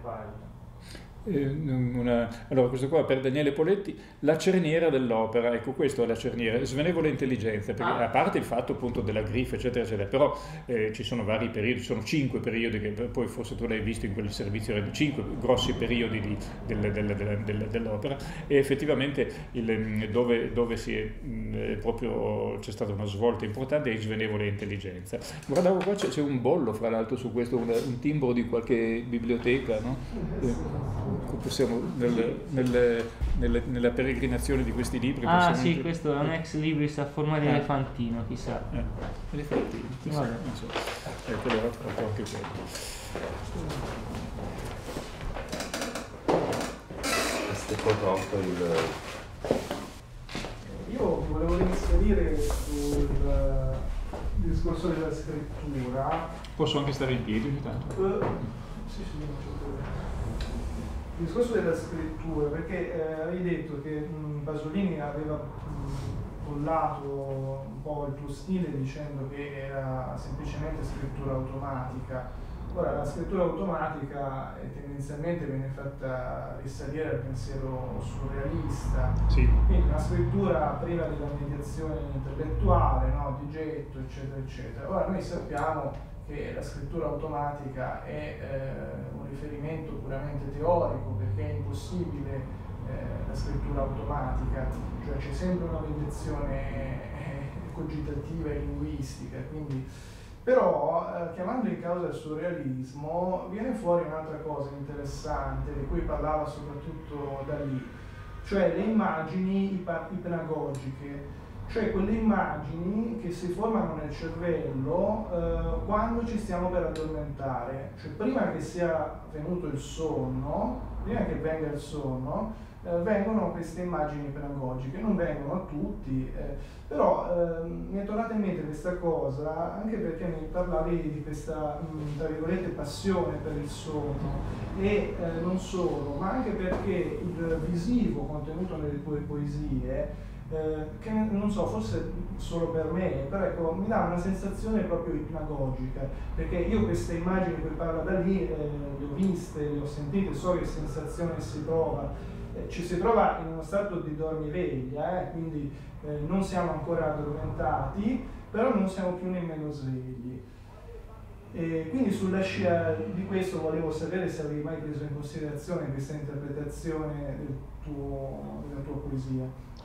file. Allora, questo qua per Daniele Poletti, la cerniera dell'opera, ecco, questo è la cerniera, svenevole intelligenza, perché a parte il fatto appunto della griffa, eccetera, eccetera, però ci sono vari periodi, ci sono 5 periodi, che poi forse tu l'hai visto in quel servizio, 5 grossi periodi dell'opera, e effettivamente dove proprio c'è stata una svolta importante è in svenevole intelligenza. Guardavo qua, c'è un bollo, fra l'altro, su questo, un timbro di qualche biblioteca, no? Possiamo nella peregrinazione di questi libri. Sì, questo è un ex libris a forma di elefantino, chissà. Elefantino, chissà, non so. Quello era fatto anche quello. Questo prodotto Io volevo inserire sul discorso della scrittura. Posso anche stare in piedi ogni tanto? Sì, non c'è problema. Il discorso della scrittura, perché hai detto che Pasolini aveva bollato un po' il tuo stile dicendo che era semplicemente scrittura automatica. Ora, la scrittura automatica tendenzialmente viene fatta risalire al pensiero surrealista, sì. Quindi una scrittura priva della mediazione intellettuale, no? Di getto, eccetera, eccetera. Ora, noi sappiamo che la scrittura automatica è un riferimento puramente teorico, perché è impossibile la scrittura automatica, cioè c'è sempre una mediazione cogitativa e linguistica, quindi. Però chiamando in causa il surrealismo viene fuori un'altra cosa interessante di cui parlava soprattutto Dalì, cioè le immagini ipenagogiche, cioè quelle immagini che si formano nel cervello quando ci stiamo per addormentare, cioè prima che sia venuto il sonno, prima che venga il sonno, vengono queste immagini ipenagogiche, non vengono a tutti, però mi è tornata in mente questa cosa anche perché mi parlavi di questa, tra virgolette, passione per il sonno, e non solo, ma anche perché il visivo contenuto nelle tue poesie, che non so, forse solo per me, però ecco, mi dà una sensazione proprio ipnagogica, perché io queste immagini di cui parla Dalì le ho viste, le ho sentite, so che sensazione si prova. Ci si trova in uno stato di dormiveglia, quindi non siamo ancora addormentati, però non siamo più nemmeno svegli. E quindi sulla scia di questo volevo sapere se avevi mai preso in considerazione questa interpretazione della tua poesia.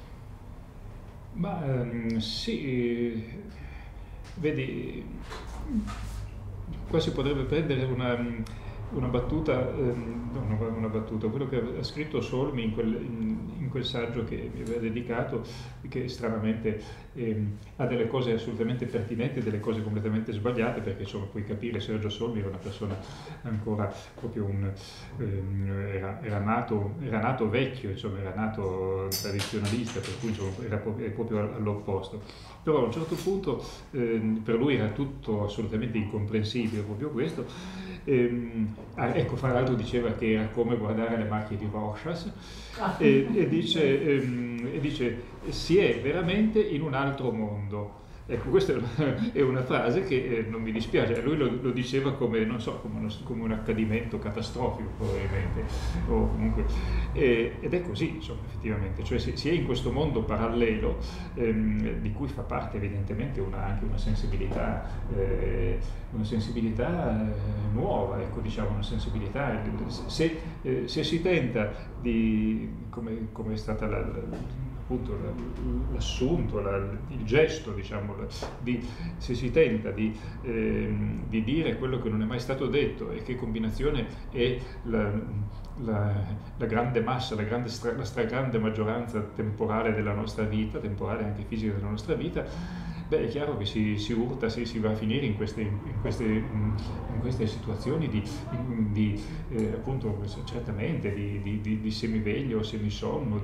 Ma sì, vedi, qua si potrebbe prendere una battuta, una battuta, quello che ha scritto Solmi in quel saggio che mi aveva dedicato, che stranamente ha delle cose assolutamente pertinenti e delle cose completamente sbagliate, perché insomma puoi capire, Sergio Solmi era una persona ancora proprio era nato vecchio, insomma era nato tradizionalista, per cui insomma era proprio all'opposto. Però a un certo punto per lui era tutto assolutamente incomprensibile, proprio questo. Ecco, fra l'altro diceva che era come guardare le macchie di Rorschach e dice si è veramente in un altro mondo. Ecco, questa è una frase che non mi dispiace, lui lo diceva come, non so, come un accadimento catastrofico probabilmente, o comunque, ed è così, insomma, effettivamente, cioè si è in questo mondo parallelo di cui fa parte evidentemente anche una sensibilità nuova, ecco, diciamo, una sensibilità, se si tenta di, come è stata appunto l'assunto, il gesto, diciamo, se si tenta di dire quello che non è mai stato detto, e che combinazione è la grande massa, la stragrande maggioranza temporale della nostra vita, temporale anche fisica della nostra vita, beh, è chiaro che si urta, si va a finire in queste situazioni di appunto, certamente di semiveglio o semisonno,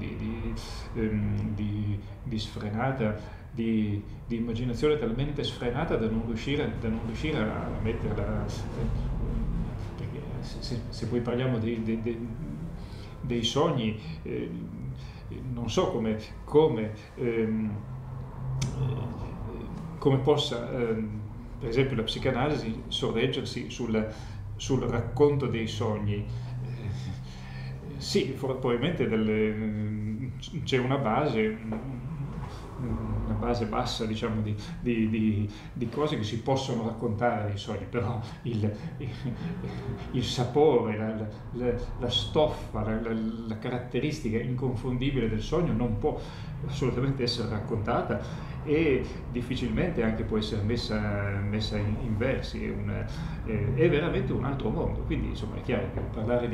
di sfrenata, di immaginazione talmente sfrenata da non riuscire a metterla, perché se poi parliamo dei sogni, non so come possa, per esempio, la psicanalisi sorreggersi sul racconto dei sogni. Sì, probabilmente c'è una base bassa, diciamo, di cose che si possono raccontare dei sogni, però il sapore, la stoffa, la caratteristica inconfondibile del sogno non può assolutamente essere raccontata e difficilmente anche può essere messa in versi. È veramente un altro mondo, quindi insomma è chiaro che parlare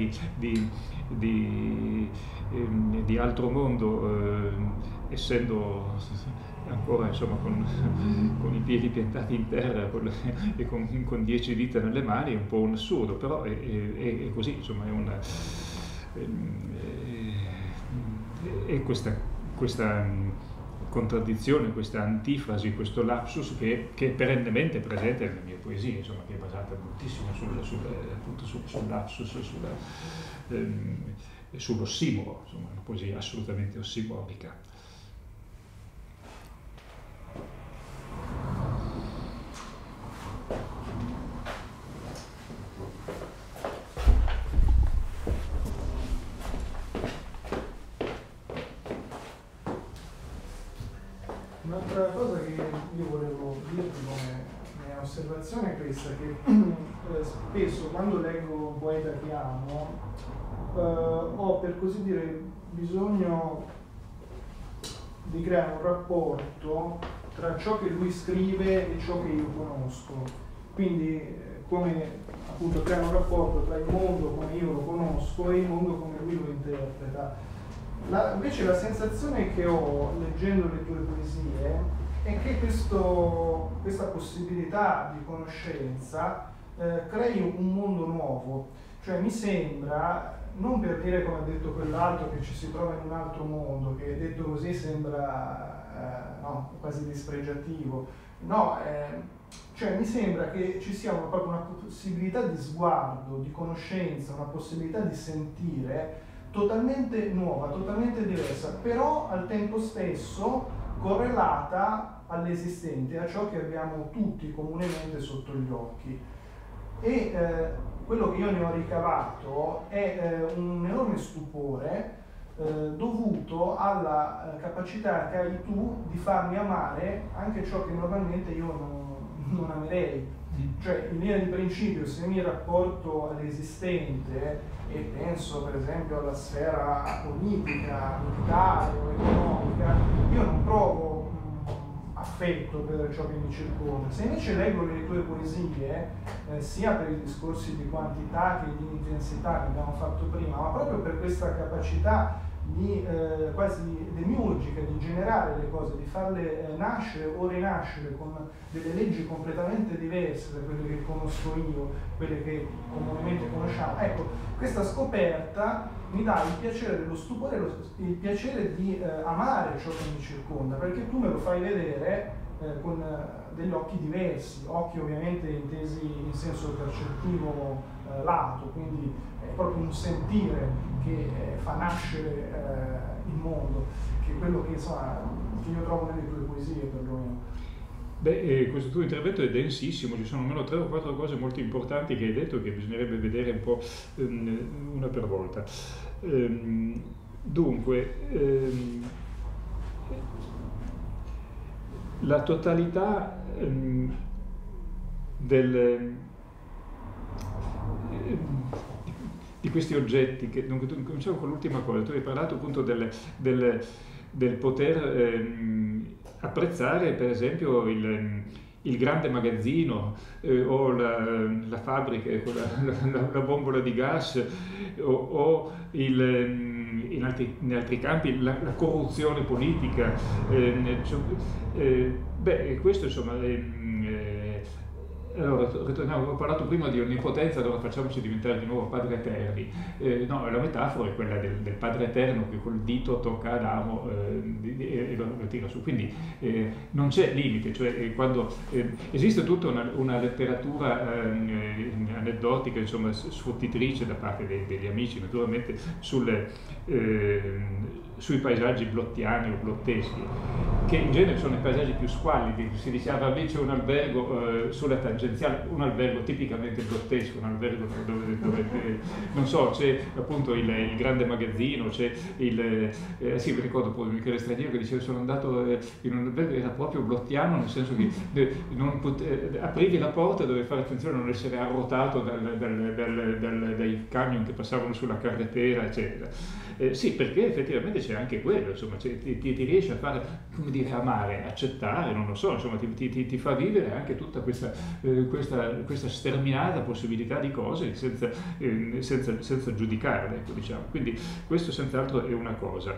di altro mondo, essendo ancora insomma con i piedi piantati in terra e con 10 dita nelle mani è un po' un assurdo, però è così, insomma è questa contraddizione, questa antifrasi, questo lapsus che è perennemente presente nelle mie poesie, insomma, che è basata moltissimo sul lapsus, sull'ossimoro, insomma, una poesia assolutamente ossimorica. Un'altra cosa che io volevo dirti come mia osservazione è questa, che spesso quando leggo un poeta che amo ho, per così dire, bisogno di creare un rapporto tra ciò che lui scrive e ciò che io conosco, quindi come appunto creare un rapporto tra il mondo come io lo conosco e il mondo come lui lo interpreta. Invece la sensazione che ho leggendo le tue poesie è che questa possibilità di conoscenza crei un mondo nuovo, cioè mi sembra, non per dire come ha detto quell'altro che ci si trova in un altro mondo, che detto così sembra no, quasi dispregiativo, no, cioè mi sembra che ci sia proprio una possibilità di sguardo, di conoscenza, una possibilità di sentire totalmente nuova, totalmente diversa, però al tempo stesso correlata all'esistente, a ciò che abbiamo tutti comunemente sotto gli occhi. E quello che io ne ho ricavato è un enorme stupore dovuto alla capacità che hai tu di farmi amare anche ciò che normalmente io non amerei. Cioè, in linea di principio, se mi rapporto all'esistente e penso per esempio alla sfera politica, militare o economica, io non provo affetto per ciò che mi circonda. Se invece leggo le tue poesie, sia per i discorsi di quantità che di intensità che abbiamo fatto prima, ma proprio per questa capacità di quasi demiurgica, di generare le cose, di farle nascere o rinascere con delle leggi completamente diverse da quelle che conosco io, quelle che comunemente conosciamo. Ecco, questa scoperta mi dà il piacere dello stupore, il piacere di amare ciò che mi circonda, perché tu me lo fai vedere con degli occhi diversi, occhi ovviamente intesi in senso percettivo lato, quindi è proprio un sentire che fa nascere il mondo, che è quello che, insomma, che io trovo nelle tue poesie perlomeno. Beh, questo tuo intervento è densissimo, ci sono almeno 3 o 4 cose molto importanti che hai detto che bisognerebbe vedere un po' una per volta. Dunque, la totalità di questi oggetti, che dunque, cominciamo con l'ultima cosa, tu hai parlato appunto del poter apprezzare per esempio il grande magazzino o la fabbrica, la bombola di gas o in altri campi la corruzione politica. Questo insomma allora, ritorniamo, ho parlato prima di onnipotenza, allora facciamoci diventare di nuovo Padre Eterni. No, la metafora è quella del Padre Eterno che col dito tocca Adamo e lo tira su. Quindi non c'è limite, cioè quando esiste tutta una letteratura aneddotica, insomma, sfottitrice da parte degli amici, naturalmente, sui paesaggi blottiani o blotteschi, che in genere sono i paesaggi più squallidi. Si diceva lì c'è un albergo sulla tangente potenziale, un albergo tipicamente grottesco, un albergo dove non so, c'è appunto il grande magazzino, c'è sì, mi ricordo poi Michele Straniero che diceva sono andato in un albergo, era proprio blottiano, nel senso che aprivi la porta e dovevi fare attenzione a non essere arrotato dai camion che passavano sulla carretera, eccetera. Sì, perché effettivamente c'è anche quello, insomma, ti riesce a fare, come dire, amare, accettare, non lo so, insomma, ti fa vivere anche tutta questa sterminata possibilità di cose senza giudicarle, ecco, diciamo. Quindi questo senz'altro è una cosa.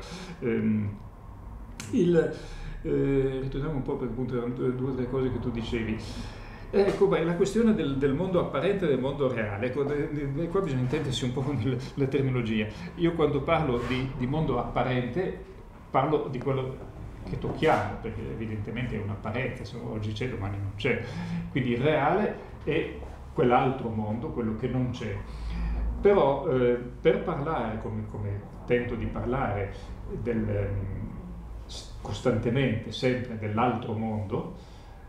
Ritorniamo un po' per appunto 2 o 3 cose che tu dicevi. Ecco, la questione del mondo apparente e del mondo reale, ecco, qua bisogna intendersi un po' con la terminologia. Io quando parlo di mondo apparente parlo di quello che tocchiamo, perché evidentemente è un'apparenza, oggi c'è, domani non c'è. Quindi il reale è quell'altro mondo, quello che non c'è. Però per parlare, come tento di parlare costantemente, sempre dell'altro mondo,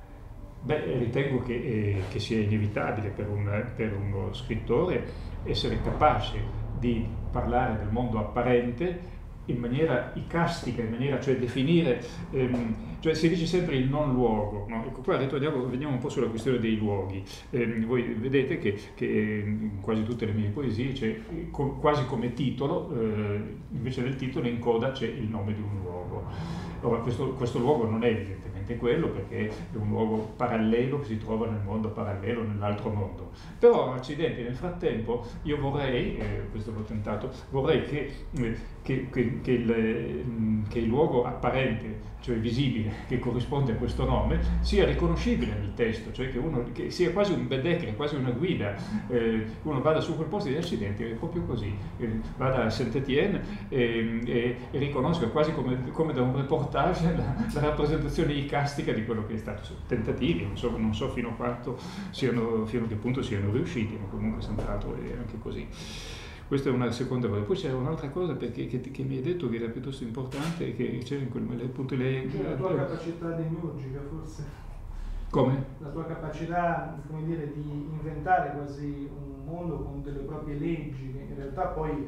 ritengo che sia inevitabile per uno scrittore essere capace di parlare del mondo apparente in maniera icastica, cioè definire, cioè si dice sempre il non luogo, no? Ecco, qua veniamo un po' sulla questione dei luoghi. Voi vedete che in quasi tutte le mie poesie c'è quasi come titolo, invece del titolo in coda c'è il nome di un luogo. Ora, questo luogo non è evidentemente quello, perché è un luogo parallelo che si trova nel mondo parallelo, nell'altro mondo. Però, accidenti, nel frattempo io vorrei, questo l'ho tentato, vorrei che il luogo apparente, cioè visibile, che corrisponde a questo nome, sia riconoscibile nel testo, cioè che sia quasi un bedecre, quasi una guida. Uno vada su quel posto di accidenti, è proprio così, vada a Saint-Étienne e riconosca quasi come da un reportage la rappresentazione icastica di quello che è stato. Tentativi, non so fino a che punto siano riusciti, ma comunque senz'altro è anche così. Questa è una seconda cosa. Poi c'era un'altra cosa che mi hai detto che era piuttosto importante, che c'era in quel punto lei... La tua capacità demiurgica, forse? Come? La tua capacità, come dire, di inventare quasi un mondo con delle proprie leggi, che in realtà poi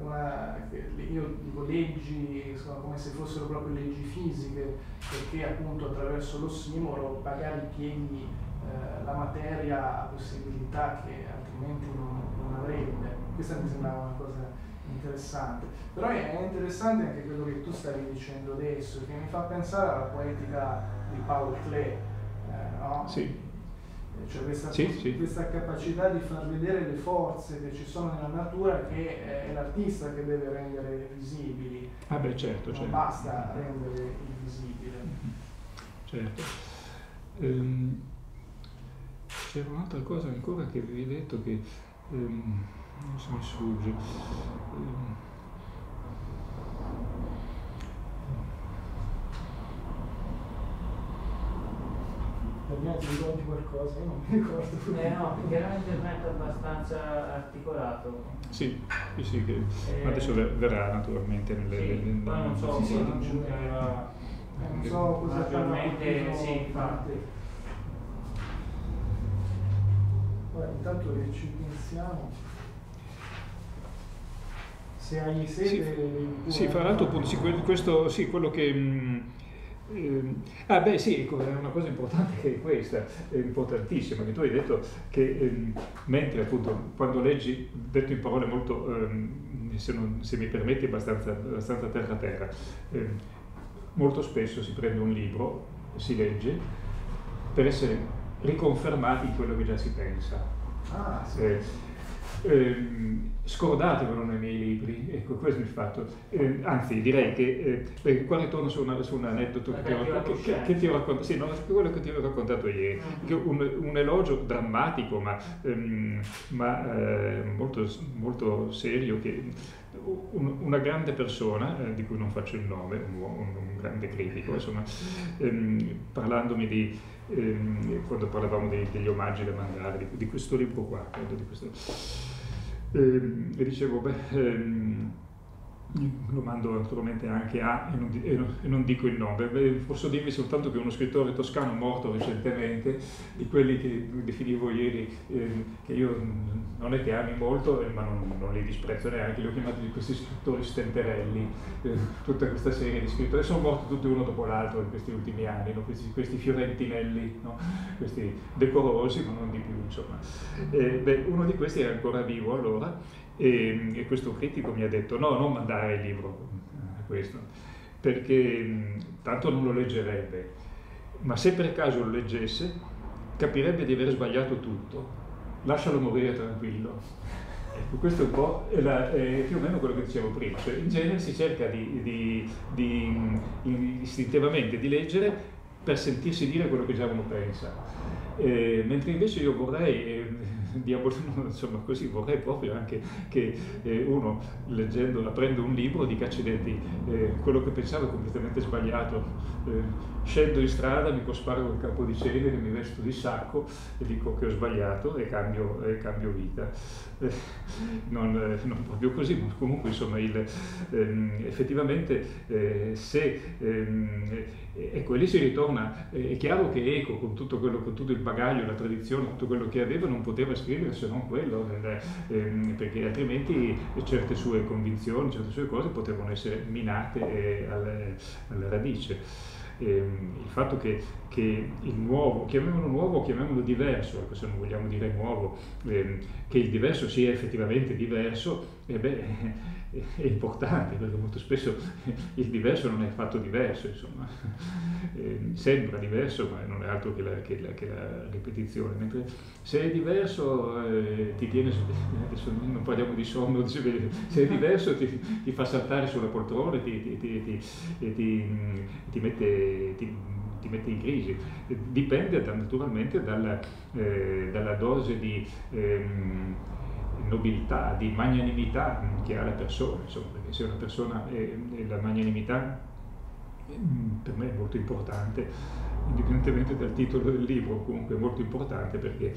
io dico leggi, insomma, come se fossero proprio leggi fisiche, perché appunto attraverso l'ossimoro magari pieghi la materia a possibilità che altrimenti non avrebbe. Questa mi sembrava una cosa interessante. Però è interessante anche quello che tu stavi dicendo adesso, che mi fa pensare alla poetica di Paul Klee, no? Sì. Cioè sì. questa capacità di far vedere le forze che ci sono nella natura, che è l'artista che deve rendere visibili. Ah beh, certo. Non basta rendere invisibile. Certo. C'era un'altra cosa ancora che avevi detto che non se mi sfugge. Ti ricordi qualcosa? Io non mi ricordo. No, chiaramente non è abbastanza articolato. Sì, che adesso verrà naturalmente poi non so non so cosa naturalmente sì, infatti. Intanto che ci pensiamo, se hai sede sì, fra l'altro appunto questo sì, quello che ecco, è una cosa importante che è questa, è importantissima, che tu hai detto che mentre appunto quando leggi, detto in parole molto, se mi permetti, abbastanza terra, molto spesso si prende un libro, si legge, per essere riconfermati in quello che già si pensa. Sì. Scordatevelo nei miei libri, ecco, questo è il fatto. Anzi, direi che qua ritorno su un aneddoto che ti ho raccontato, sì, no, quello che ti ho raccontato ieri, che un elogio drammatico ma molto, molto serio, che una grande persona, di cui non faccio il nome, un grande critico, insomma, parlandomi quando parlavamo degli omaggi da mandare, di questo libro qua, credo, e dicevo, lo mando naturalmente anche a, e non dico il nome. Posso dirvi soltanto che uno scrittore toscano morto recentemente, di quelli che definivo ieri, che io non è che ami molto, ma non li disprezzo neanche, li ho chiamati di questi scrittori stenterelli, tutta questa serie di scrittori, sono morti tutti uno dopo l'altro in questi ultimi anni, no? questi fiorentinelli, no? Questi decorosi, ma non di più, insomma. Uno di questi è ancora vivo allora, e questo critico mi ha detto: no, non mandare il libro a questo, perché tanto non lo leggerebbe, ma se per caso lo leggesse capirebbe di aver sbagliato tutto, lascialo morire tranquillo. Ecco, questo è un po' è più o meno quello che dicevo prima, cioè in genere si cerca istintivamente di leggere per sentirsi dire quello che già uno pensa, mentre invece io vorrei insomma così, vorrei proprio anche che uno leggendo, aprendo un libro, dica: accidenti, quello che pensavo è completamente sbagliato, scendo in strada, mi cospargo il capo di cenere, mi vesto di sacco e dico che ho sbagliato e cambio vita. Non proprio così, ma comunque insomma effettivamente ecco, lì si ritorna, è chiaro che Eco con tutto il bagaglio, la tradizione, tutto quello che aveva, non poteva scrivere se non quello, perché altrimenti certe sue convinzioni, certe sue cose potevano essere minate alla radice. Il fatto che il nuovo, chiamiamolo nuovo o chiamiamolo diverso, ecco, se non vogliamo dire nuovo, che il diverso sia effettivamente diverso, è importante, perché molto spesso il diverso non è affatto diverso, insomma, sembra diverso, ma non è altro che la ripetizione, mentre se è diverso ti tiene, adesso non parliamo di sonno, se è diverso ti fa saltare sulla poltrona, ti mette in crisi. Dipende naturalmente dalla dose di nobiltà, di magnanimità che ha la persona, insomma, perché se una persona la magnanimità per me è molto importante, indipendentemente dal titolo del libro, comunque è molto importante perché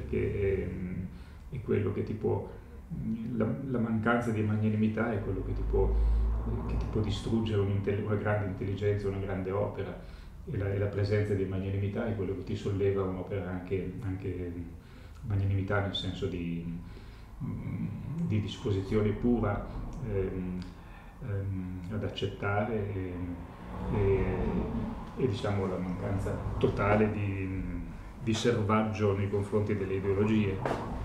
è quello che ti può, la mancanza di magnanimità è quello che ti può distruggere una grande intelligenza, una grande opera, e la presenza di magnanimità è quello che ti solleva un'opera, anche magnanimità nel senso di disposizione pura ad accettare e diciamo la mancanza totale di servaggio nei confronti delle ideologie.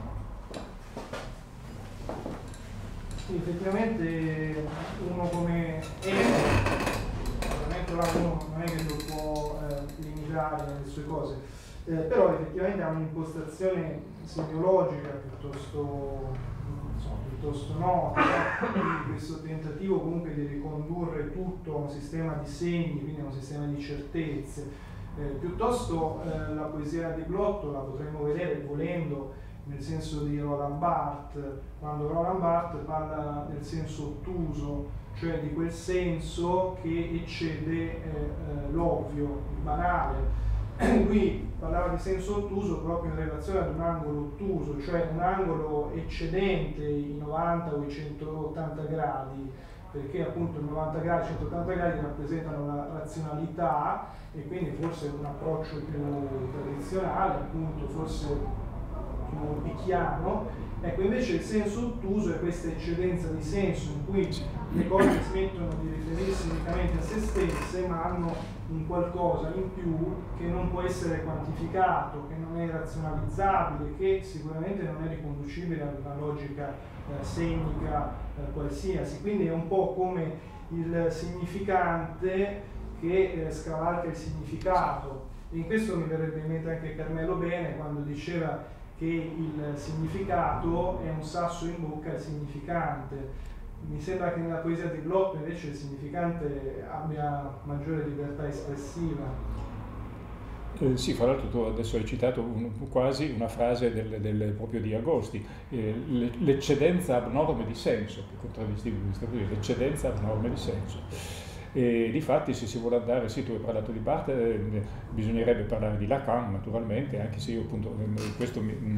Sì, effettivamente uno come ovviamente uno non è che lo può limitare nelle sue cose, però effettivamente ha un'impostazione semiologica piuttosto nota, questo tentativo comunque di ricondurre tutto a un sistema di segni, quindi a un sistema di certezze. Piuttosto la poesia di Glotto la potremmo vedere, volendo, nel senso di Roland Barthes, quando Roland Barthes parla del senso ottuso, cioè di quel senso che eccede l'ovvio, il banale. Qui parlava di senso ottuso proprio in relazione ad un angolo ottuso, cioè un angolo eccedente i 90 o i 180 gradi, perché appunto i 90 gradi, 180 gradi rappresentano la razionalità e quindi forse un approccio più tradizionale, appunto forse più picchiano. Ecco, invece il senso ottuso è questa eccedenza di senso in cui le cose smettono di riferirsi unicamente a se stesse, ma hanno un qualcosa in più che non può essere quantificato, che non è razionalizzabile, che sicuramente non è riconducibile ad una logica segnica qualsiasi. Quindi è un po' come il significante che scavalca il significato. E in questo mi verrebbe in mente anche Carmelo Bene quando diceva che il significato è un sasso in bocca al significante. Mi sembra che nella poesia di Glotto invece il significante abbia maggiore libertà espressiva. Sì, fra l'altro tu adesso hai citato quasi una frase proprio di Agosti, l'eccedenza abnorme di senso, che contraddistingue questa poesia, l'eccedenza abnorme di senso. E difatti se si vuole andare, sì, tu hai parlato di Barthes, bisognerebbe parlare di Lacan naturalmente, anche se io appunto questo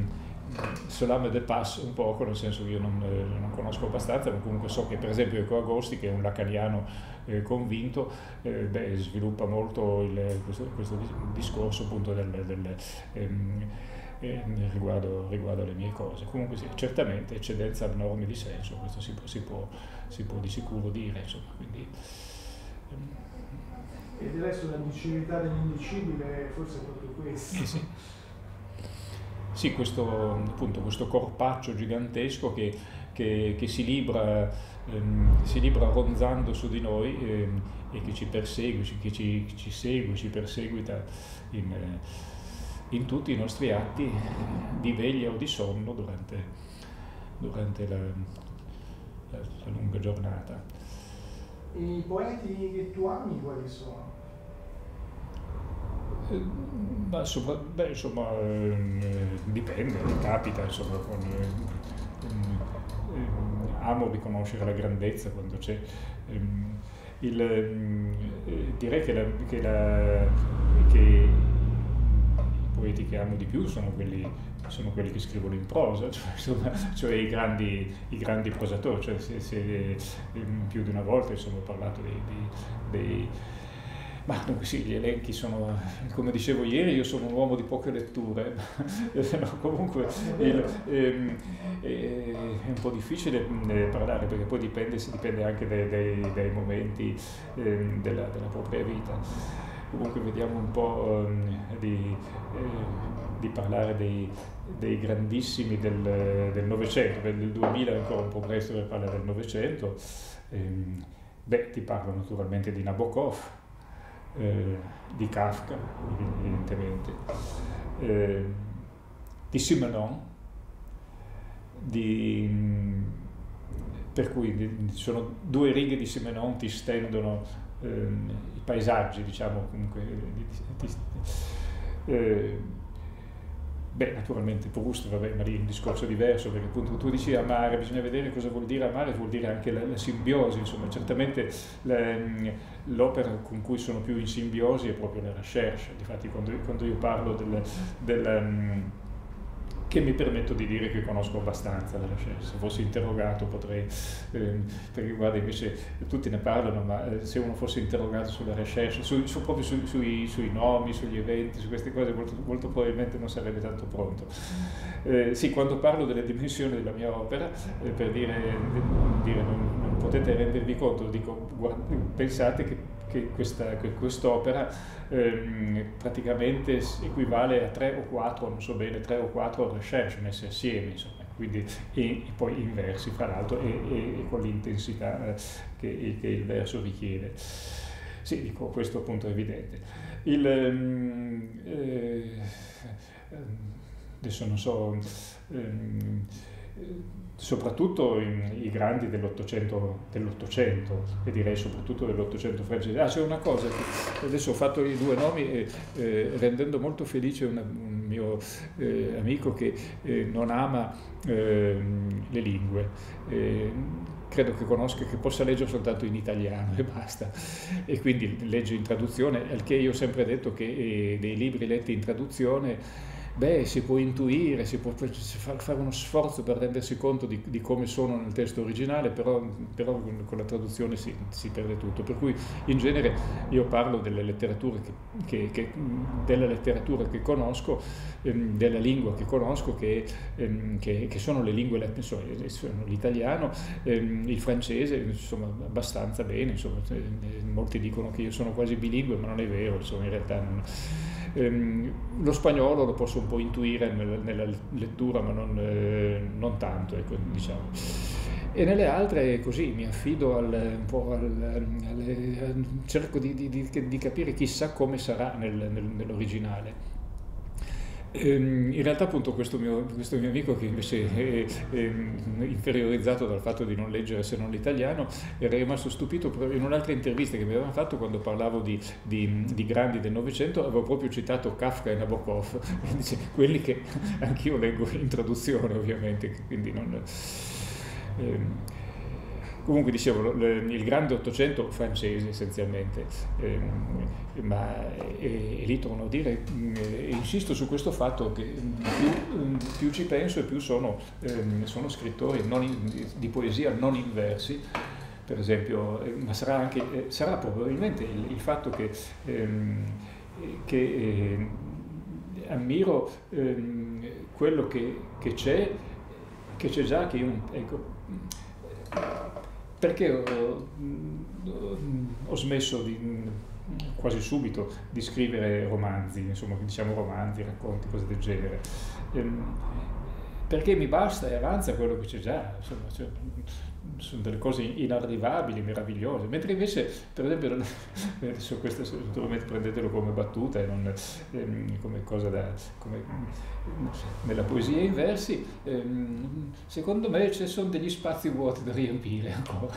Solame de Pas un poco, nel senso che io non conosco abbastanza, ma comunque so che per esempio Eco Agosti, che è un lacaniano convinto, sviluppa molto questo discorso appunto riguardo alle mie cose. Comunque sì, certamente eccedenza abnorme di senso, questo si può di sicuro dire, insomma, quindi, e del resto la dicività dell'indicibile forse è proprio questo. sì. Sì, questo corpaccio gigantesco che si libra ronzando su di noi e che ci persegue, che ci segue, ci perseguita in tutti i nostri atti di veglia o di sonno durante la lunga giornata. I poeti che tu ami quali sono? Insomma, dipende, capita, insomma, amo riconoscere la grandezza quando c'è. Direi che i poeti che amo di più sono quelli che scrivono in prosa, cioè i grandi prosatori, cioè se più di una volta insomma, ho parlato ma dunque sì, gli elenchi sono, come dicevo ieri, io sono un uomo di poche letture, no, comunque è un po' difficile parlare perché poi dipende anche dai momenti della propria vita. Comunque vediamo un po' di parlare dei grandissimi del Novecento, del 2000 è ancora un po' presto per parlare del Novecento. Ti parlo naturalmente di Nabokov, di Kafka, evidentemente, di Simenon, per cui sono 2 righe di Simenon ti stendono i paesaggi, diciamo, comunque. Naturalmente Proust, ma lì è un discorso diverso, perché appunto tu dici amare, bisogna vedere cosa vuol dire amare, vuol dire anche la simbiosi, insomma, certamente l'opera con cui sono più in simbiosi è proprio la recherche. Difatti quando io parlo che mi permetto di dire che conosco abbastanza la recherche, se fossi interrogato potrei, perché guarda invece tutti ne parlano, ma se uno fosse interrogato sulla recherche, proprio sui nomi, sugli eventi, su queste cose molto probabilmente non sarebbe tanto pronto. Sì, quando parlo delle dimensioni della mia opera, per dire non potete rendervi conto, dico pensate che quest'opera praticamente equivale a 3 o 4, non so bene, 3 o 4 recherche messe assieme, insomma, quindi, e poi inversi fra l'altro e con l'intensità che il verso richiede. Sì, dico, questo appunto è evidente. Adesso non so, soprattutto i grandi dell'Ottocento, e direi soprattutto dell'Ottocento francese. C'è una cosa, che adesso ho fatto i 2 nomi rendendo molto felice un mio amico che non ama le lingue. Credo che conosca, che possa leggere soltanto in italiano e basta, e quindi legge in traduzione, al che io ho sempre detto che dei libri letti in traduzione si può intuire, si può fare uno sforzo per rendersi conto di come sono nel testo originale, però con la traduzione si perde tutto. Per cui in genere io parlo delle letterature della letteratura che conosco, della lingua che conosco, che sono le lingue, sono l'italiano, il francese, insomma, abbastanza bene, insomma, molti dicono che io sono quasi bilingue, ma non è vero, insomma, in realtà non. Lo spagnolo lo posso un po' intuire nella lettura, ma non tanto, ecco, diciamo. E nelle altre così mi affido cerco di capire chissà come sarà nell'originale. In realtà appunto questo mio amico, che invece è inferiorizzato dal fatto di non leggere se non l'italiano, era rimasto stupito in un'altra intervista che mi avevano fatto quando parlavo di grandi del Novecento. Avevo proprio citato Kafka e Nabokov, dice, quelli che anch'io leggo in traduzione ovviamente, quindi non. Comunque dicevo, il grande Ottocento francese essenzialmente, e lì torno a dire, insisto su questo fatto che più ci penso e più sono scrittori di poesia non in versi, per esempio, ma sarà probabilmente il fatto che ammiro quello che c'è già, che io, ecco, perché ho smesso quasi subito di scrivere romanzi, insomma, diciamo romanzi, racconti, cose del genere, perché mi basta e avanza quello che c'è già, insomma, sono delle cose inarrivabili, meravigliose, mentre invece, per esempio, adesso questo naturalmente prendetelo come battuta e non come cosa come nella poesia in versi, secondo me ci sono degli spazi vuoti da riempire ancora.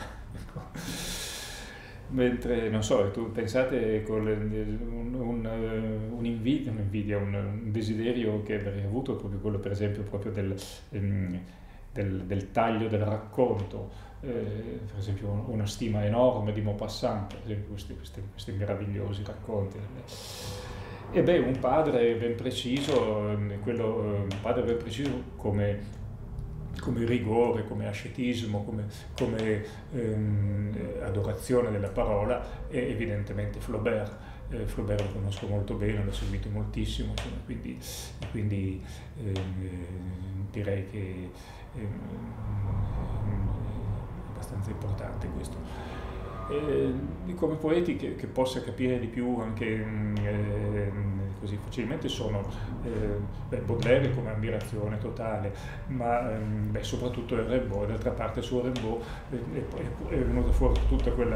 Mentre, non so, tu pensate con un'invidia, un desiderio che avrei avuto, proprio quello per esempio proprio del taglio del racconto, per esempio una stima enorme di Maupassant, per esempio questi meravigliosi racconti. E beh, un padre ben preciso, come rigore, come ascetismo, come adorazione della parola, è evidentemente Flaubert. Flaubert lo conosco molto bene, l'ho seguito moltissimo, insomma, quindi direi che è abbastanza importante questo. Come poeti che possa capire di più anche così facilmente sono Baudelaire come ammirazione totale, ma soprattutto il Rimbaud. D'altra parte su Rimbaud è venuta fuori tutta quella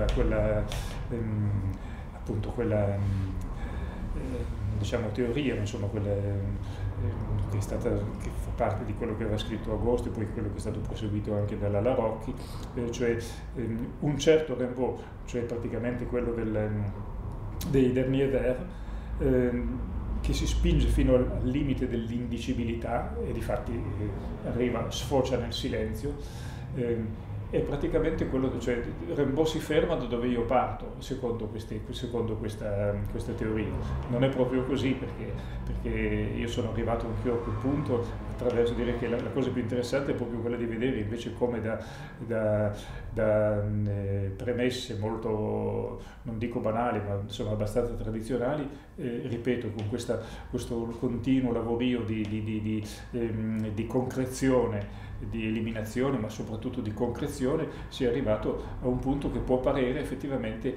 diciamo teoria, insomma, che fa parte di quello che aveva scritto Agosto e poi quello che è stato proseguito anche dalla Larocchi, cioè un certo Rimbaud, cioè praticamente quello dei Derniers Vers, che si spinge fino al limite dell'indicibilità e difatti sfocia nel silenzio. È praticamente quello che, cioè, Rimbaud si ferma da dove io parto, secondo questa teoria. Non è proprio così, perché io sono arrivato anch'io a quel punto attraverso dire che la cosa più interessante è proprio quella di vedere invece come da premesse molto, non dico banali, ma insomma abbastanza tradizionali, ripeto, con questo continuo lavorio di concrezione, di eliminazione, ma soprattutto di concrezione, si è arrivato a un punto che può parere effettivamente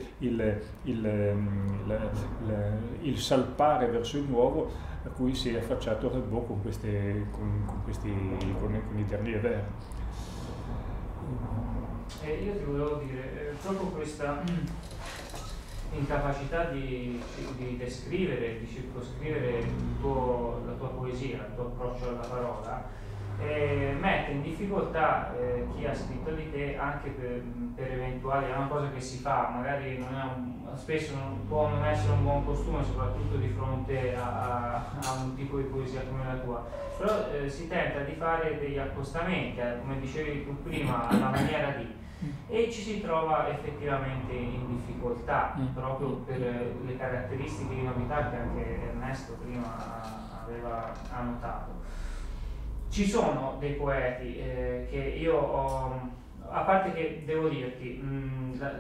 il salpare verso il nuovo a cui si è affacciato Rimbaud con i Derniers Vers. Io ti volevo dire, proprio questa incapacità di descrivere, di circoscrivere la tua poesia, il tuo approccio alla parola, mette in difficoltà chi ha scritto di te anche per eventuali, è una cosa che si fa, magari spesso può non essere un buon costume, soprattutto di fronte a un tipo di poesia come la tua, però si tenta di fare degli accostamenti, come dicevi tu prima, alla maniera di, e ci si trova effettivamente in difficoltà proprio per le caratteristiche di novità che anche Ernesto prima aveva annotato. Ci sono dei poeti che io ho, a parte che devo dirti, la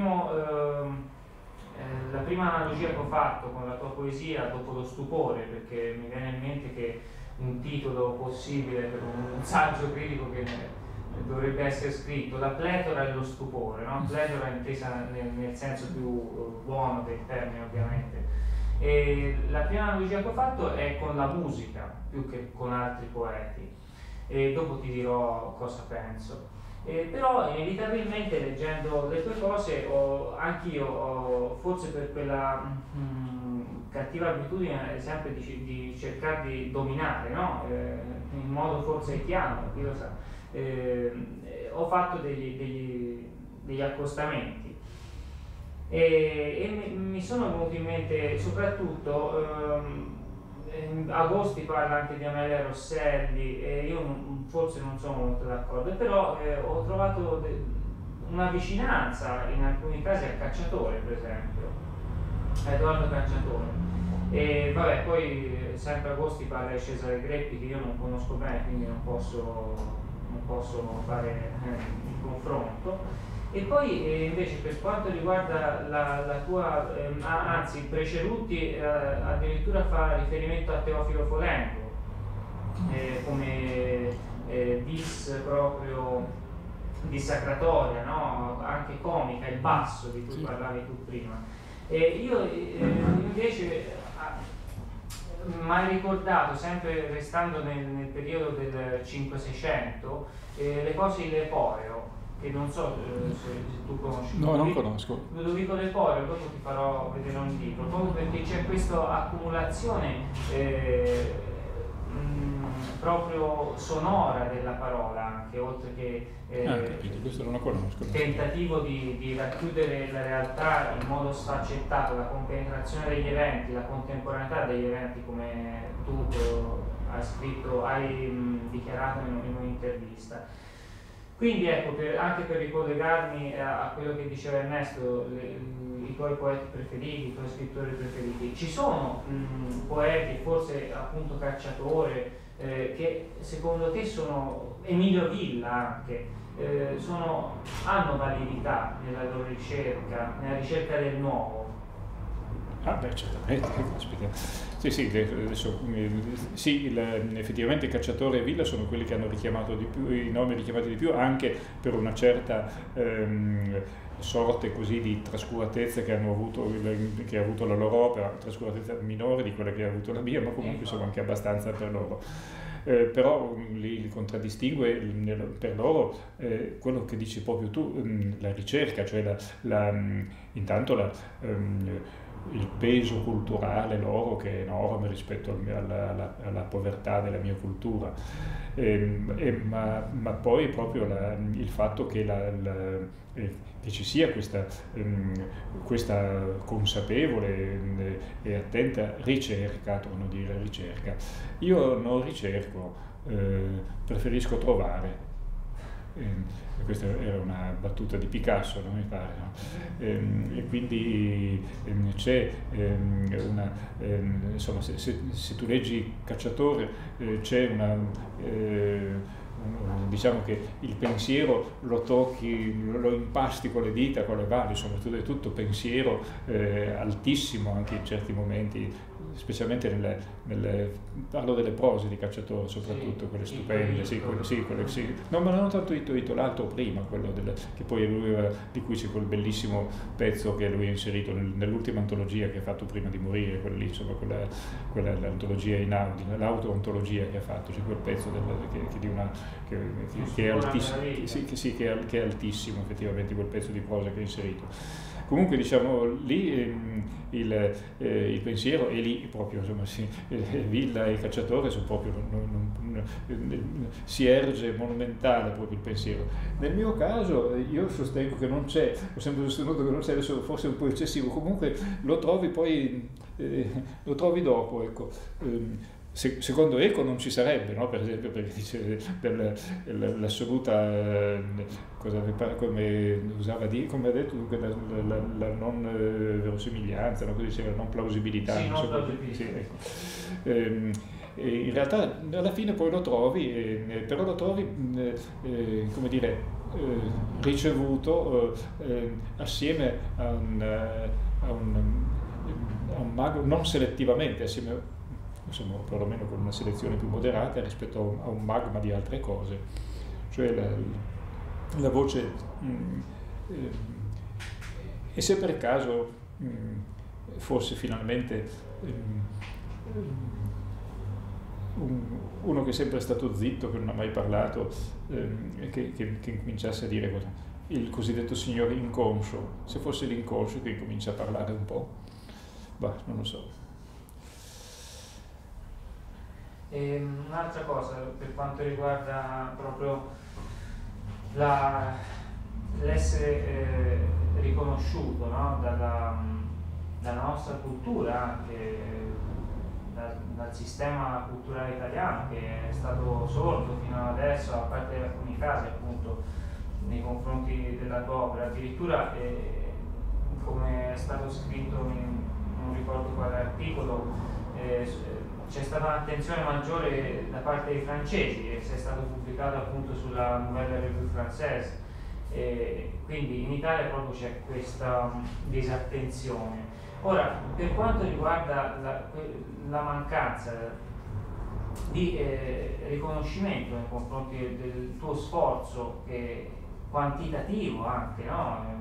prima analogia che ho fatto con la tua poesia dopo lo stupore, perché mi viene in mente che un titolo possibile per un saggio critico che dovrebbe essere scritto, la pletora e lo stupore, no? Pletora intesa nel senso più buono del termine, ovviamente. E la prima analogia che ho fatto è con la musica più che con altri poeti, e dopo ti dirò cosa penso. Però inevitabilmente leggendo le tue cose anch'io, forse per quella cattiva abitudine sempre di cercare di dominare, no? In modo forse haitiano, chi lo sa, ho fatto degli accostamenti. E mi sono venuti in mente soprattutto Agosti parla anche di Amelia Rosselli e io forse non sono molto d'accordo, però ho trovato una vicinanza in alcuni casi al Cacciatore, per esempio, a Edoardo Cacciatore. E vabbè, poi sempre Agosti parla di Cesare Greppi, che io non conosco bene, quindi non posso fare il confronto. E poi invece per quanto riguarda la tua, anzi Precerutti addirittura fa riferimento a Teofilo Folengo come dis proprio dissacratoria, no? Anche comica, il basso di cui parlavi tu prima. Io invece mi hai ricordato, sempre restando nel periodo del 500-600, le cose in Leporeo, che non so se tu conosci. No, non conosco. Ludovico Leporeo, dopo ti farò vedere un libro, proprio perché c'è questa accumulazione proprio sonora della parola, anche oltre che questo non lo conosco. tentativo di racchiudere la realtà in modo sfaccettato, la compenetrazione degli eventi, la contemporaneità degli eventi, come tu hai dichiarato in un'intervista. Quindi ecco, anche per ricollegarmi a quello che diceva Ernesto, i tuoi poeti preferiti, i tuoi scrittori preferiti, ci sono poeti, forse appunto Cacciatore, che secondo te sono, Emilio Villa anche, hanno validità nella loro ricerca, nella ricerca del nuovo? Ah beh, certamente, adesso, effettivamente Cacciatore e Villa sono quelli che hanno richiamato di più, i nomi richiamati di più, anche per una certa sorte così di trascuratezza che hanno avuto, che ha avuto la loro opera, trascuratezza minore di quella che ha avuto la mia, ma comunque insomma anche abbastanza per loro. Però li contraddistingue per loro quello che dici proprio tu, la ricerca, cioè intanto il peso culturale loro, che è enorme rispetto alla povertà della mia cultura, ma poi proprio il fatto che ci sia questa consapevole e attenta ricerca, torno a dire ricerca. Io non ricerco, preferisco trovare. Questa era una battuta di Picasso, non mi pare, no? E quindi c'è insomma, se tu leggi Cacciatore, c'è diciamo che il pensiero lo tocchi, lo impasti con le dita, con le mani, insomma è tutto pensiero altissimo anche in certi momenti, specialmente parlo delle prose di Cacciatore, soprattutto quelle stupende, no, ma non tanto Ito, l'altro prima, quello che poi di cui c'è quel bellissimo pezzo che lui ha inserito nell'ultima antologia che ha fatto prima di morire, quella lì, insomma, quella l'antologia Einaudi, l'auto-antologia che ha fatto, c'è quel pezzo che è altissimo, che è altissimo effettivamente, quel pezzo di prosa che ha inserito. Comunque diciamo lì il pensiero è lì proprio, insomma, Villa e Cacciatore sono proprio, si erge monumentale proprio il pensiero. Nel mio caso io sostengo che non c'è, ho sempre sostenuto che non c'è, adesso forse è un po' eccessivo, comunque lo trovi poi, lo trovi dopo, ecco. Secondo Eco non ci sarebbe, no? Per esempio, perché dice l'assoluta, come usava dire, come ha detto, la non verosimiglianza, no? Così diceva, la non plausibilità. Sì, non plausibilità. Sì, ecco. In realtà alla fine poi lo trovi, però lo trovi, come dire, ricevuto assieme a un mago, non selettivamente, assieme, insomma, perlomeno con una selezione più moderata rispetto a un magma di altre cose, cioè la voce. E se per caso fosse finalmente uno che è sempre stato zitto, che non ha mai parlato, che cominciasse a dire il cosiddetto signore inconscio, se fosse l'inconscio che comincia a parlare un po', bah, non lo so. E un'altra cosa per quanto riguarda proprio l'essere riconosciuto, no? dalla nostra cultura, anche dal sistema culturale italiano, che è stato sordo fino ad adesso, a parte alcuni casi appunto nei confronti della tua opera, addirittura come è stato scritto non ricordo quale articolo, c'è stata un'attenzione maggiore da parte dei francesi e se è stato pubblicato appunto sulla Nouvelle Revue Française, quindi in Italia proprio c'è questa disattenzione. Ora, per quanto riguarda la mancanza di riconoscimento nei confronti del tuo sforzo quantitativo anche, no?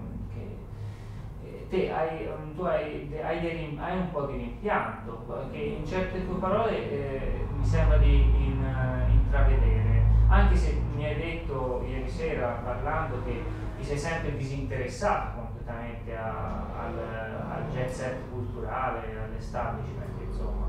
Te hai un po' di rimpianto che in certe tue parole mi sembra di intravedere, anche se mi hai detto ieri sera parlando che ti sei sempre disinteressato completamente al jet set culturale, all'establishment, insomma.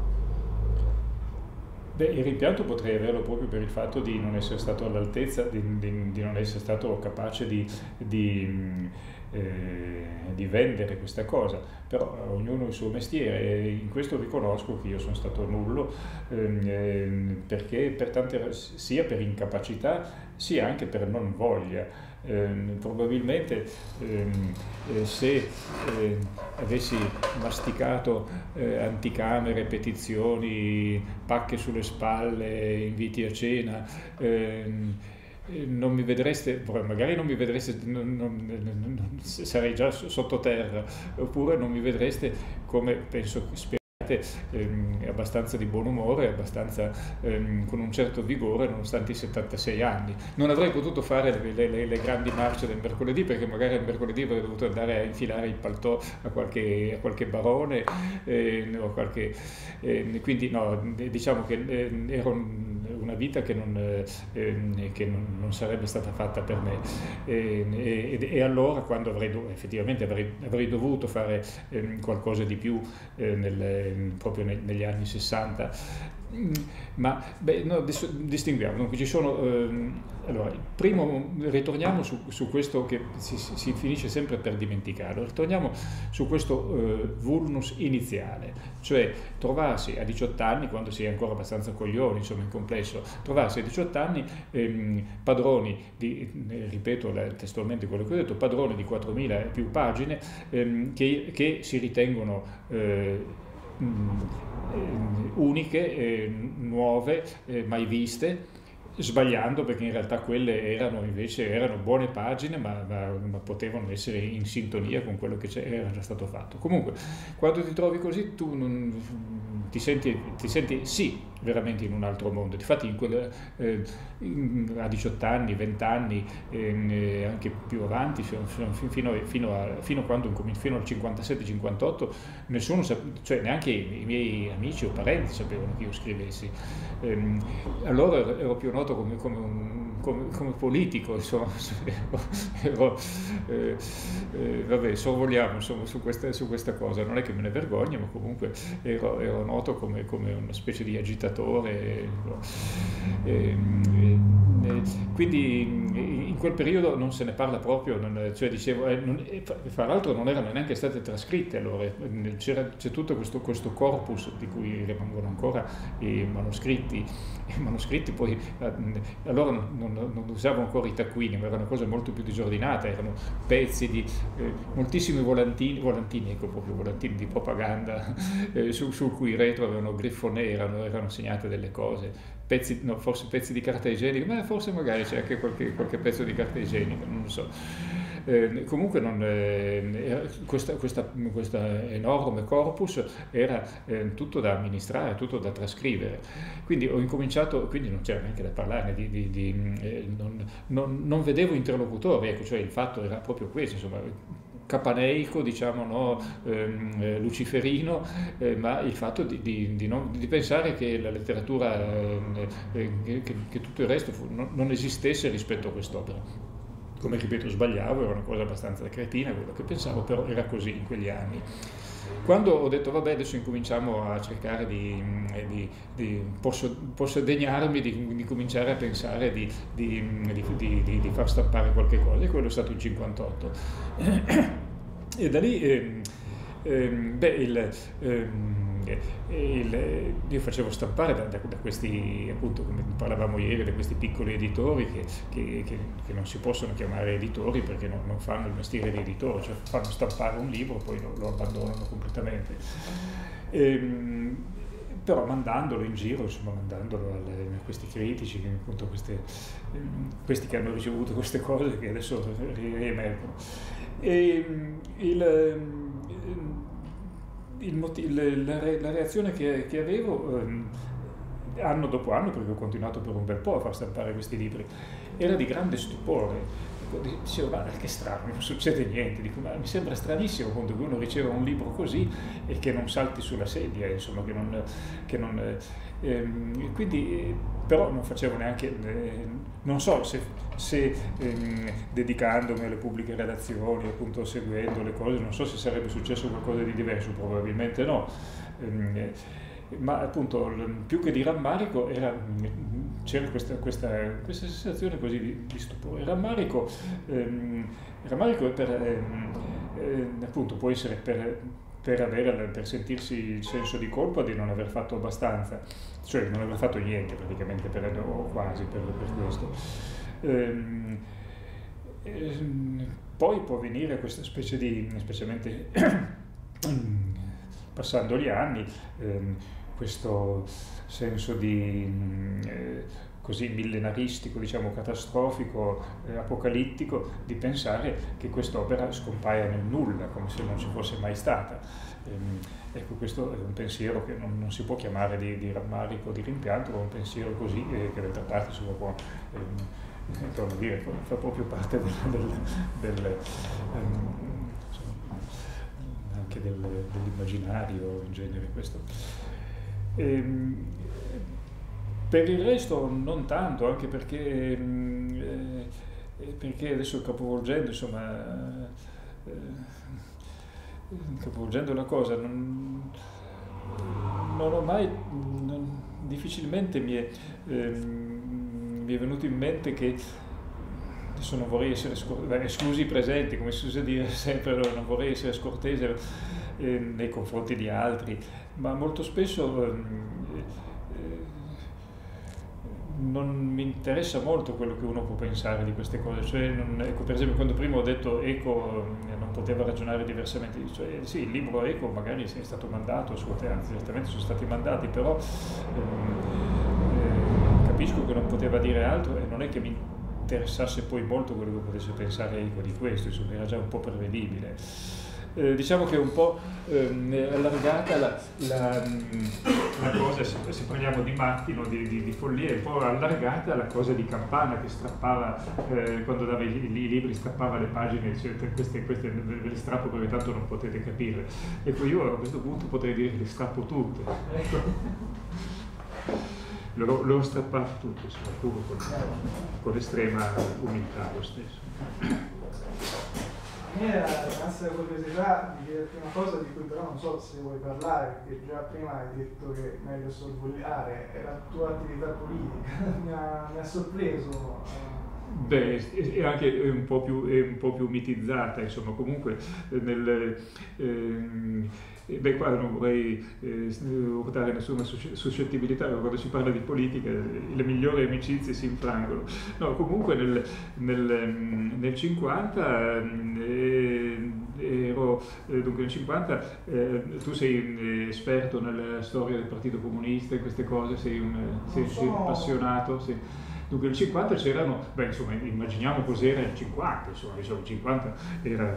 Beh, il rimpianto potrei averlo proprio per il fatto di non essere stato all'altezza, di non essere stato capace di vendere questa cosa, però ognuno il suo mestiere e in questo riconosco che io sono stato nullo, perché sia per incapacità sia anche per non voglia. Probabilmente se avessi masticato anticamere, petizioni, pacche sulle spalle, inviti a cena, non mi vedreste, magari non mi vedreste, sarei già sottoterra, oppure non mi vedreste come penso abbastanza di buon umore, abbastanza con un certo vigore nonostante i 76 anni. Non avrei potuto fare le grandi marce del mercoledì, perché magari il mercoledì avrei dovuto andare a infilare il paltò a qualche barone, quindi no, diciamo che era una vita che non sarebbe stata fatta per me, e allora quando effettivamente avrei dovuto fare qualcosa di più proprio negli anni 60, ma adesso distinguiamo. Dunque ci sono allora, primo ritorniamo su questo che si finisce sempre per dimenticare, ritorniamo su questo vulnus iniziale, cioè trovarsi a 18 anni, quando si è ancora abbastanza coglioni, insomma in complesso, trovarsi a 18 anni padroni ripeto testualmente quello che ho detto, padroni di 4.000 e più pagine che si ritengono uniche, nuove, mai viste, sbagliando, perché in realtà quelle erano buone pagine, ma potevano essere in sintonia con quello che era già stato fatto. Comunque, quando ti trovi così, tu ti senti sì, veramente in un altro mondo. Difatti a 18 anni, 20 anni, anche più avanti, fino al 57-58, nessuno cioè neanche i miei amici o parenti sapevano che io scrivessi. Allora ero più noto come politico, insomma. Vabbè, sorvoliamo insomma su questa cosa, non è che me ne vergogno, ma comunque ero noto come una specie di agitatore, quindi in quel periodo non se ne parla proprio, cioè dicevo, fra l'altro non erano neanche state trascritte, allora c'è tutto questo corpus di cui rimangono ancora i manoscritti poi allora non usavano ancora i taccuini, ma era una cosa molto più disordinata, erano pezzi di moltissimi volantini, ecco, proprio volantini di propaganda sul cui retro avevano griffonè, erano segnate delle cose, forse pezzi di carta igienica, ma forse magari c'è anche qualche pezzo di carta igienica, non lo so. Comunque questo enorme corpus era tutto da amministrare, tutto da trascrivere, quindi ho incominciato, quindi non c'era neanche da parlare non vedevo interlocutori, ecco, cioè il fatto era proprio questo, insomma, capaneico, diciamo, no, luciferino, ma il fatto di pensare che la letteratura, che tutto il resto non esistesse rispetto a quest'opera. Come ripeto, sbagliavo, era una cosa abbastanza cretina quello che pensavo, però era così in quegli anni. Quando ho detto vabbè, adesso incominciamo a cercare posso degnarmi di cominciare a pensare di far stampare qualche cosa, e quello è stato il 58. E da lì io facevo stampare da questi, appunto, come parlavamo ieri, da questi piccoli editori che non si possono chiamare editori perché non fanno il mestiere di editore, cioè fanno stampare un libro e poi lo abbandonano completamente. Però mandandolo in giro, insomma, mandandolo a questi critici, appunto questi che hanno ricevuto queste cose che adesso riemergono. La reazione che avevo anno dopo anno, perché ho continuato per un bel po' a far stampare questi libri, era di grande stupore. Dicevo, ma che strano, non succede niente. Dico, ma mi sembra stranissimo quando uno riceve un libro così e che non salti sulla sedia, insomma, quindi però non facevo neanche, non so se dedicandomi alle pubbliche relazioni, appunto seguendo le cose, non so se sarebbe successo qualcosa di diverso, probabilmente no. Ma appunto più che di rammarico c'era questa sensazione così di stupore. Rammarico appunto può essere per sentirsi il senso di colpa di non aver fatto abbastanza, cioè di non aver fatto niente praticamente o quasi per questo. Poi può venire questa specie di, specialmente passando gli anni, questo senso di così millenaristico, diciamo catastrofico, apocalittico, di pensare che quest'opera scompaia nel nulla, come se non ci fosse mai stata. Ecco, questo è un pensiero che non si può chiamare di rammarico, di rimpianto, ma un pensiero così che d'altra parte insomma può, torno a dire, fa proprio parte anche dell'immaginario in genere questo. Per il resto non tanto, anche perché adesso capovolgendo, insomma, capovolgendo la cosa, non ho mai, difficilmente mi è venuto in mente che adesso non vorrei essere esclusi i presenti, come si usa dire sempre, non vorrei essere scortese nei confronti di altri, ma molto spesso non mi interessa molto quello che uno può pensare di queste cose, cioè ecco, per esempio quando prima ho detto Eco non poteva ragionare diversamente, cioè sì, il libro Eco magari è stato mandato a suo tempo, certamente sono stati mandati, però capisco che non poteva dire altro e non è che mi interessasse poi molto quello che potesse pensare Eco di questo, insomma era già un po' prevedibile. Diciamo che è un po' allargata la cosa, se parliamo di matti, di follia, è un po' allargata la cosa di Campana che strappava, quando dava i libri strappava le pagine, cioè, queste ve le strappo perché tanto non potete capire. Ecco, io a questo punto potrei dire che le strappo tutte. L'ho strappato tutto, pure con estrema umiltà lo stesso. A me era rimasta la curiosità di chiederti una cosa di cui però non so se vuoi parlare, perché già prima hai detto che è meglio sorvegliare, è la tua attività politica, mi ha sorpreso. Beh, è anche un po' più mitizzata, insomma, comunque qua non vorrei urtare nessuna suscettibilità, quando si parla di politica le migliori amicizie si infrangono. No, comunque nel 50 dunque nel 50 tu sei esperto nella storia del Partito Comunista e queste cose, sei appassionato, sei. Dunque nel 50 c'erano, insomma, immaginiamo cos'era il 50, insomma, il 50 era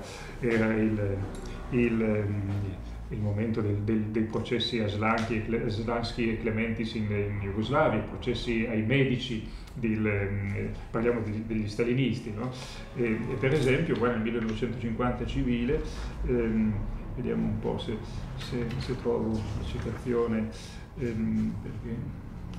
il momento dei processi a Slansky e Clementis in Jugoslavia, i processi ai medici, parliamo degli stalinisti, no? E per esempio qua nel 1950 civile, vediamo un po' se trovo la citazione, perché.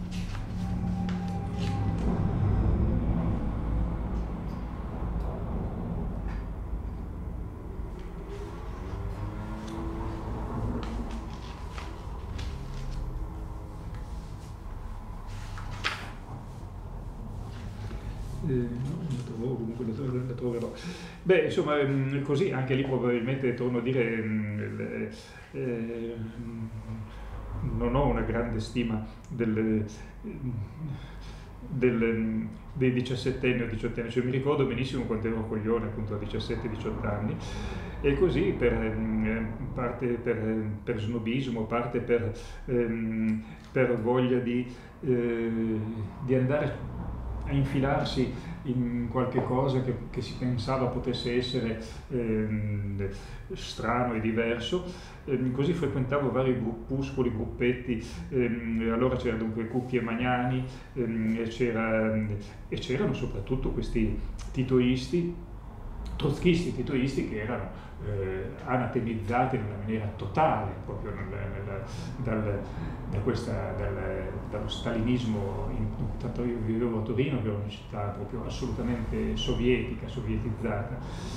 La troverò. Beh, insomma, così anche lì probabilmente torno a dire non ho una grande stima dei 17enni o 18enni, cioè mi ricordo benissimo quando ero coglione appunto a 17-18 anni, e così parte per snobismo, parte per voglia di andare a infilarsi in qualche cosa che si pensava potesse essere strano e diverso. Così frequentavo vari gruppuscoli, gruppetti, allora c'erano dunque Cucchi e Magnani, e c'erano soprattutto questi titoisti, trotskisti titoisti, che erano anatemizzati in una maniera totale proprio dallo stalinismo. Tanto io vivevo a Torino, che era una città proprio assolutamente sovietica, sovietizzata.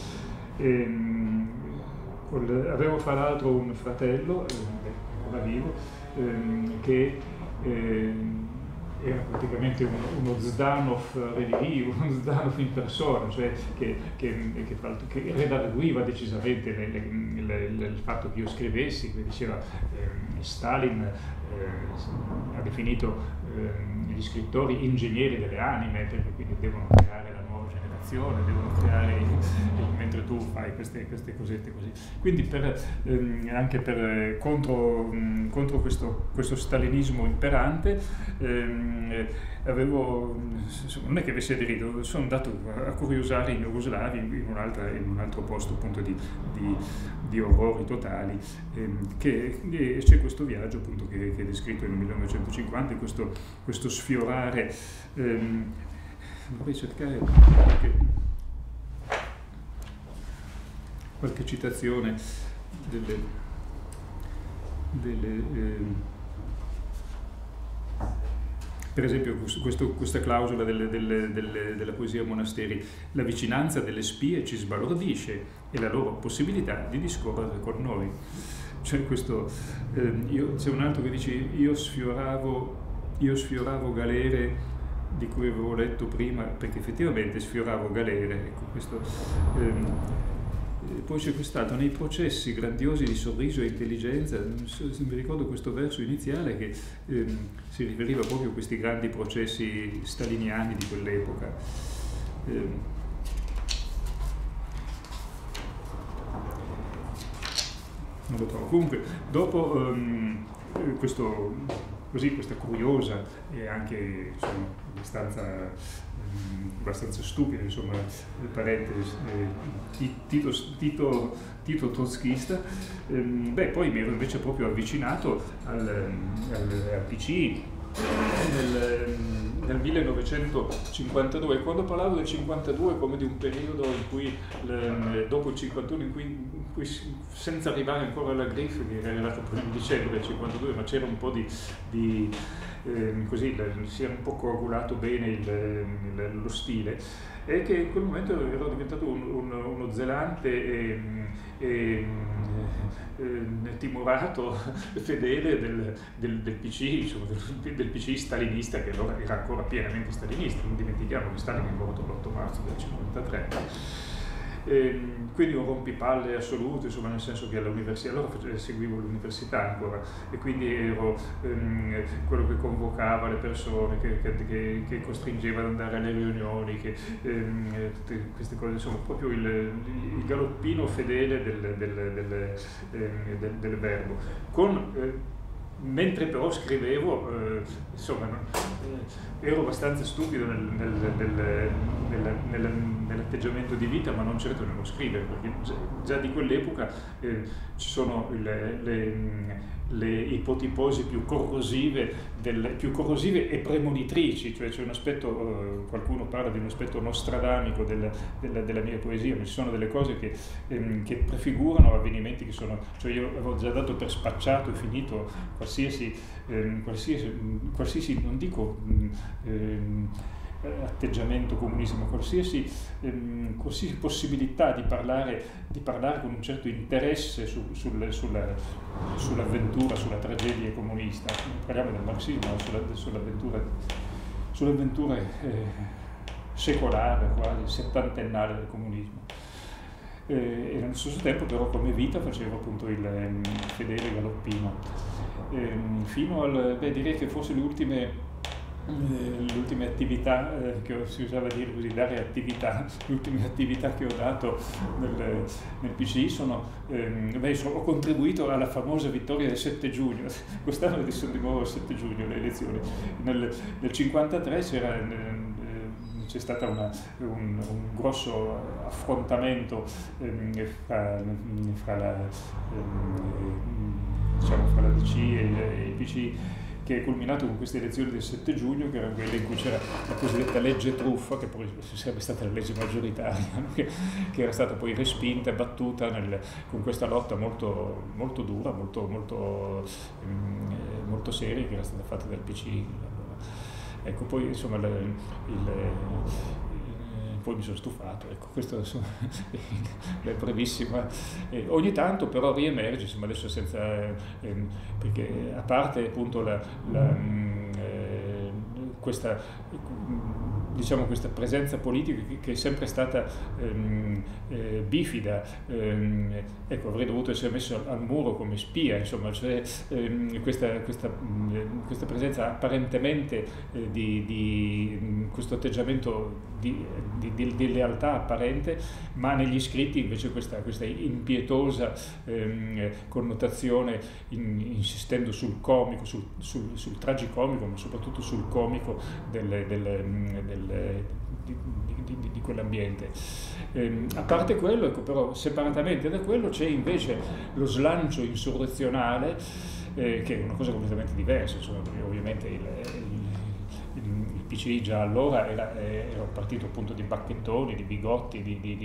Avevo fra l'altro un fratello, ancora vivo, che era praticamente uno Zdanov redivivo, uno Zdanov in persona, cioè che redarguiva decisamente il fatto che io scrivessi, che diceva Stalin ha definito gli scrittori ingegneri delle anime, perché quindi devono creare la nuova generazione, devono creare mentre tu fai queste cosette così. Quindi anche contro questo stalinismo imperante non è che avessi aderito, sono andato a curiosare in Jugoslavia, in un altro posto appunto di orrori totali, e c'è questo viaggio appunto che è descritto nel 1950, questo sfiorare. Vorrei cercare qualche citazione per esempio questa clausola della poesia Monasteri: la vicinanza delle spie ci sbalordisce e la loro possibilità di discorrere con noi. C'è c'è un altro che dice: io sfioravo galere di cui avevo letto prima, perché effettivamente sfioravo galere, ecco, questo. Poi c'è quest'altro: nei processi grandiosi di sorriso e intelligenza. Mi ricordo questo verso iniziale che si riferiva proprio a questi grandi processi staliniani di quell'epoca. Non lo trovo. Comunque, dopo questa curiosa e anche abbastanza stupida, insomma, parentesi, Tito trotskista, poi mi ero invece proprio avvicinato al PCI nel 1952. Quando parlavo del 52 come di un periodo in cui, dopo il 51, in cui senza arrivare ancora alla Griffe, che era arrivato poi nel dicembre del 52, ma c'era un po' così, si era un po' coagulato bene lo stile, e che in quel momento ero diventato uno zelante e timorato fedele del PC, insomma, del PC stalinista, che allora era ancora pienamente stalinista. Non dimentichiamo che Stalin è morto l'8 marzo del 1953. Quindi un rompipalle assoluto, insomma, nel senso che all'università, allora seguivo l'università ancora, e quindi ero quello che convocava le persone, che costringeva ad andare alle riunioni, tutte queste cose, insomma, proprio il galoppino fedele del verbo. Mentre però scrivevo, insomma, ero abbastanza stupido nell'atteggiamento di vita, ma non certo nello scrivere, perché già di quell'epoca ci sono le ipotiposi più corrosive e premonitrici, cioè c'è un aspetto, qualcuno parla di un aspetto nostradamico della mia poesia, ma ci sono delle cose che prefigurano avvenimenti che sono, cioè io avevo già dato per spacciato e finito qualsiasi non dico atteggiamento comunista, ma qualsiasi possibilità di parlare con un certo interesse sull'avventura, sulla tragedia comunista. Non parliamo del marxismo, ma sull'avventura secolare, quasi settantennale del comunismo. E Allo stesso tempo però come vita facevo appunto il fedele galoppino, fino al, direi che forse le ultime attività, che si usava dire così, dare attività, le ultime attività che ho dato nel PCI sono, ho contribuito alla famosa vittoria del 7 giugno, quest'anno sono di nuovo il 7 giugno le elezioni, nel 53 c'è stato un grosso affrontamento fra la DC e il PCI, che è culminato con queste elezioni del 7 giugno, che erano quelle in cui c'era la cosiddetta legge truffa, che poi sarebbe stata la legge maggioritaria, che era stata poi respinta e battuta con questa lotta molto, molto dura, molto seria, che era stata fatta dal PCI. Ecco, poi insomma poi mi sono stufato, ecco, questo insomma, è brevissimo. Ogni tanto però riemerge, insomma, adesso senza, perché a parte appunto questa presenza politica che è sempre stata bifida, ecco, avrei dovuto essere messo al muro come spia, insomma, cioè questa presenza apparentemente di questo atteggiamento di lealtà apparente, ma negli scritti invece questa impietosa connotazione, insistendo sul comico, sul tragicomico, ma soprattutto sul comico di quell'ambiente. A parte quello, ecco, però separatamente da quello c'è invece lo slancio insurrezionale, che è una cosa completamente diversa, insomma, perché ovviamente il PCI già allora era un partito appunto di bacchettoni, di bigotti,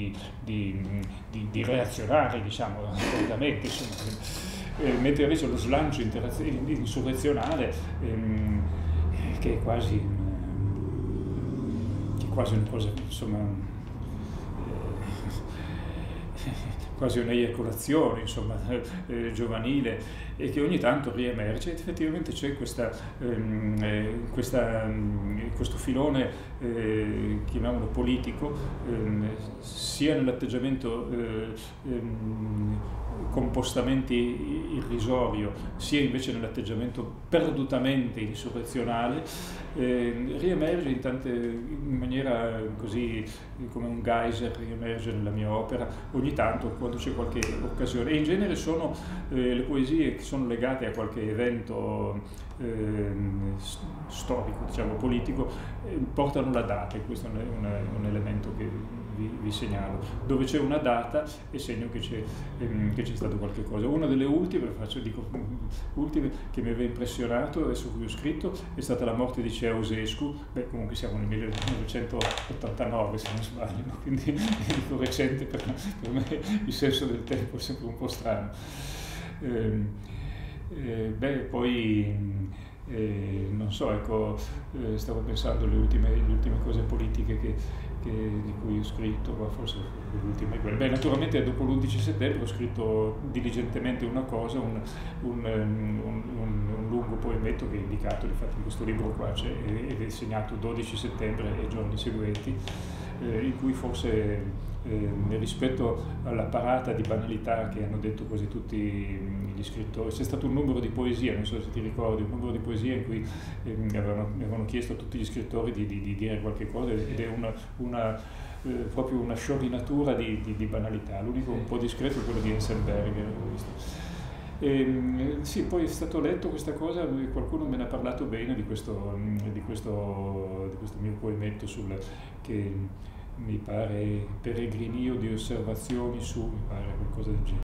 di reazionari, diciamo, assolutamente, insomma. Mentre invece lo slancio insurrezionale, che è quasi una cosa, insomma, quasi un'eiaculazione, insomma, giovanile, e che ogni tanto riemerge. Effettivamente c'è questo filone, chiamiamolo politico, sia nell'atteggiamento compostamente irrisorio, sia invece nell'atteggiamento perdutamente insurrezionale, riemerge in maniera così, come un geyser, riemerge nella mia opera ogni tanto quando c'è qualche occasione, e in genere sono le poesie che sono legate a qualche evento storico, diciamo politico, portano la data, e questo è un elemento che vi segnalo. Dove c'è una data è segno che c'è stato qualche cosa. Una delle ultime che mi aveva impressionato e su cui ho scritto è stata la morte di Ceausescu. Comunque siamo nel 1989 se non sbaglio, no? Quindi dico recente, per me il senso del tempo è sempre un po' strano. Poi non so, ecco, stavo pensando alle ultime cose politiche di cui ho scritto, ma forse le ultime quelle. Naturalmente dopo l'11 settembre ho scritto diligentemente una cosa, un lungo poemetto che è indicato infatti in questo libro qua, ed è segnato 12 settembre e giorni seguenti, in cui forse rispetto alla parata di banalità che hanno detto quasi tutti gli scrittori, c'è stato un numero di poesie, non so se ti ricordi, un numero di poesie in cui avevano chiesto a tutti gli scrittori di dire qualche cosa, ed è proprio una sciorinatura di banalità. L'unico un po' discreto è quello di Ensenberger, sì, poi è stato letto questa cosa, qualcuno me ne ha parlato bene di questo mio poemetto che mi pare peregrinio di osservazioni su, mi pare qualcosa del genere.